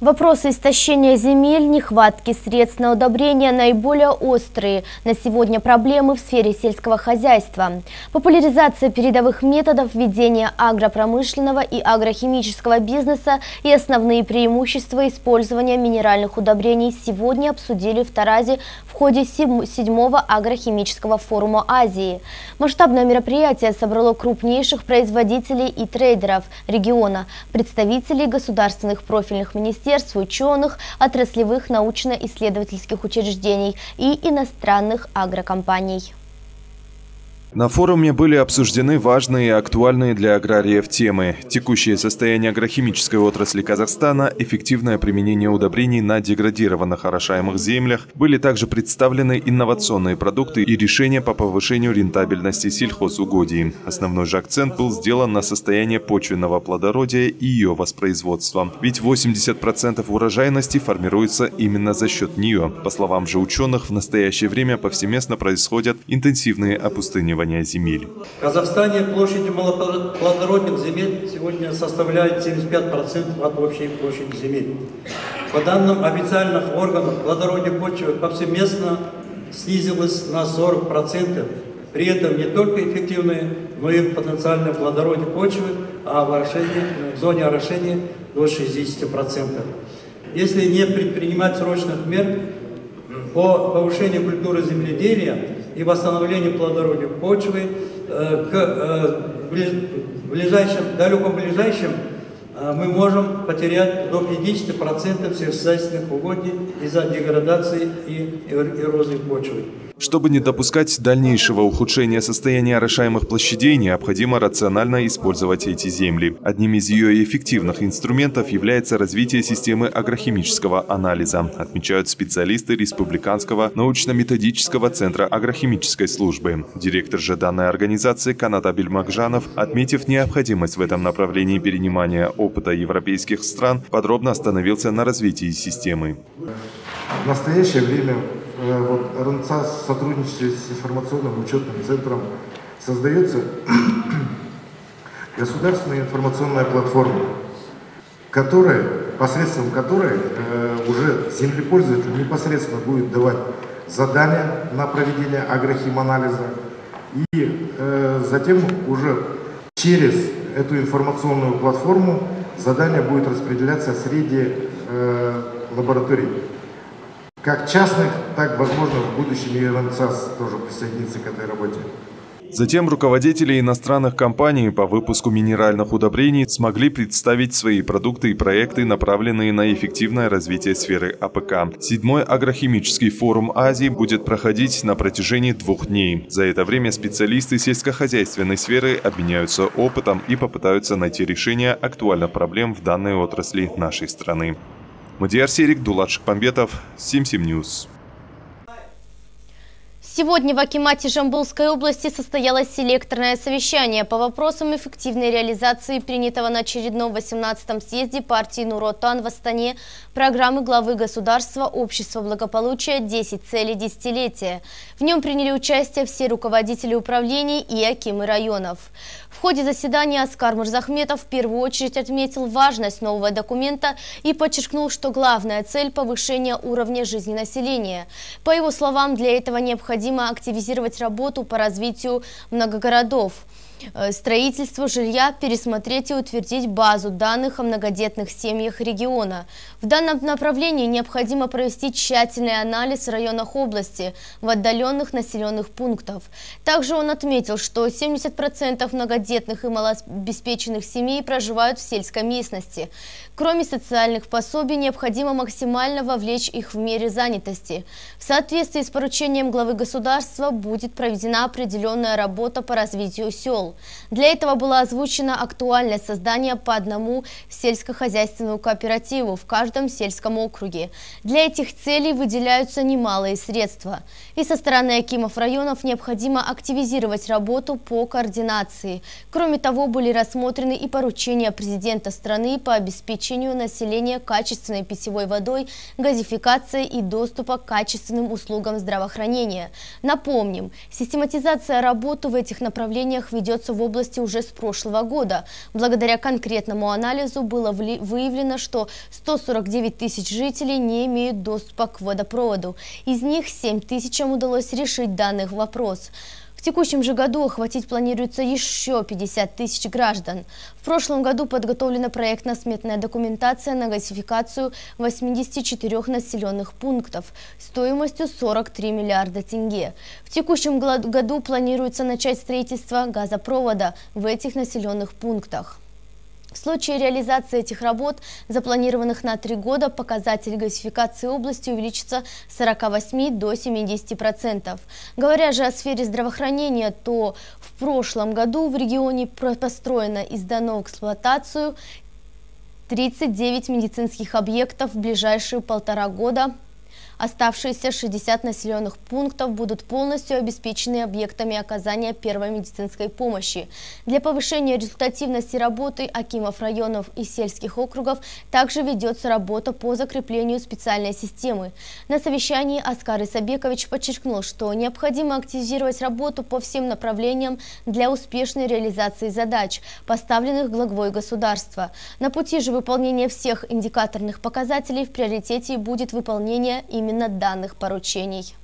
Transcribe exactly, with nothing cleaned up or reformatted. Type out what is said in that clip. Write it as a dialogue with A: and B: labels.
A: Вопросы истощения земель, нехватки средств на удобрения – наиболее острые на сегодня проблемы в сфере сельского хозяйства. Популяризация передовых методов ведения агропромышленного и агрохимического бизнеса и основные преимущества использования минеральных удобрений сегодня обсудили в Таразе в ходе седьмого агрохимического форума Азии. Масштабное мероприятие собрало крупнейших производителей и трейдеров региона, представителей государственных профильных министерств, ученых, отраслевых научно-исследовательских учреждений и иностранных агрокомпаний.
B: На форуме были обсуждены важные и актуальные для аграриев темы: текущее состояние агрохимической отрасли Казахстана, эффективное применение удобрений на деградированных орошаемых землях. Были также представлены инновационные продукты и решения по повышению рентабельности сельхозугодий. Основной же акцент был сделан на состояние почвенного плодородия и ее воспроизводства. Ведь восемьдесят процентов урожайности формируется именно за счет нее. По словам же ученых, в настоящее время повсеместно происходят интенсивные опустынивания земель.
C: В Казахстане площадь малоплодородных земель сегодня составляет семьдесят пять процентов от общей площади земель. По данным официальных органов, плодородие почвы повсеместно снизилось на сорок процентов. При этом не только эффективное, но и потенциальное плодородие почвы, а в, орошении, в зоне орошения до шестидесяти процентов. Если не предпринимать срочных мер по повышению культуры земледелия и восстановлению плодородия почвы, к ближайшем, далеком ближайшем мы можем потерять до пятидесяти процентов сельскохозяйственных угодий из-за деградации и эрозии почвы.
B: Чтобы не допускать дальнейшего ухудшения состояния орошаемых площадей, необходимо рационально использовать эти земли. Одним из ее эффективных инструментов является развитие системы агрохимического анализа, отмечают специалисты Республиканского научно-методического центра агрохимической службы. Директор же данной организации Канат Абельмакжанов, отметив необходимость в этом направлении перенимания опыта европейских стран, подробно остановился на развитии системы.
D: В настоящее время вот, РНЦА в сотрудничестве с информационным учетным центром создается государственная информационная платформа, которая, посредством которой э, уже землепользователь непосредственно будет давать задания на проведение агрохиманализа, и э, затем уже через эту информационную платформу задание будет распределяться среди э, лабораторий. Как частных, так, возможно, в будущем и РНЦАС тоже присоединится к этой работе.
B: Затем руководители иностранных компаний по выпуску минеральных удобрений смогли представить свои продукты и проекты, направленные на эффективное развитие сферы АПК. Седьмой агрохимический форум Азии будет проходить на протяжении двух дней. За это время специалисты сельскохозяйственной сферы обменяются опытом и попытаются найти решение актуальных проблем в данной отрасли нашей страны. Мадияр Серик, Дулат Шахпамбетов, Сим-Сим Ньюс.
A: Сегодня в Акимате Жамбылской области состоялось селекторное совещание по вопросам эффективной реализации принятого на очередном восемнадцатом съезде партии Нур-Отан в Астане программы главы государства «Общество благополучия. десять целей десятилетия». В нем приняли участие все руководители управлений и акимы районов. В ходе заседания Аскар Мырзахметов в первую очередь отметил важность нового документа и подчеркнул, что главная цель – повышение уровня жизни населения. По его словам, для этого необходимо активизировать работу по развитию многогородов, строительство жилья, пересмотреть и утвердить базу данных о многодетных семьях региона. В данном направлении необходимо провести тщательный анализ в районах области, в отдаленных населенных пунктах. Также он отметил, что семьдесят процентов многодетных и малообеспеченных семей проживают в сельской местности. Кроме социальных пособий, необходимо максимально вовлечь их в мере занятости. В соответствии с поручением главы государства будет проведена определенная работа по развитию сел. Для этого была озвучена актуальность создания по одному сельскохозяйственному кооперативу в каждом сельском округе. Для этих целей выделяются немалые средства. И со стороны акимов районов необходимо активизировать работу по координации. Кроме того, были рассмотрены и поручения президента страны по обеспечению населения качественной питьевой водой, газификацией и доступа к качественным услугам здравоохранения. Напомним, систематизация работы в этих направлениях ведется ведется в области уже с прошлого года. Благодаря конкретному анализу было выявлено, что сто сорок девять тысяч жителей не имеют доступа к водопроводу. Из них семь тысячам удалось решить данный вопрос. В текущем же году охватить планируется еще пятьдесят тысяч граждан. В прошлом году подготовлена проектно-сметная документация на газификацию восьмидесяти четырёх населенных пунктов стоимостью сорок три миллиарда тенге. В текущем году планируется начать строительство газопровода в этих населенных пунктах. В случае реализации этих работ, запланированных на три года, показатель газификации области увеличится с сорока восьми до семидесяти процентов. Говоря же о сфере здравоохранения, то в прошлом году в регионе построено и сдано в эксплуатацию тридцать девять медицинских объектов. В ближайшие полтора года оставшиеся шестьдесят населенных пунктов будут полностью обеспечены объектами оказания первой медицинской помощи. Для повышения результативности работы акимов районов и сельских округов также ведется работа по закреплению специальной системы. На совещании Аскар Исабекович подчеркнул, что необходимо активизировать работу по всем направлениям для успешной реализации задач, поставленных главой государства. На пути же выполнения всех индикаторных показателей в приоритете будет выполнение именно данных поручений.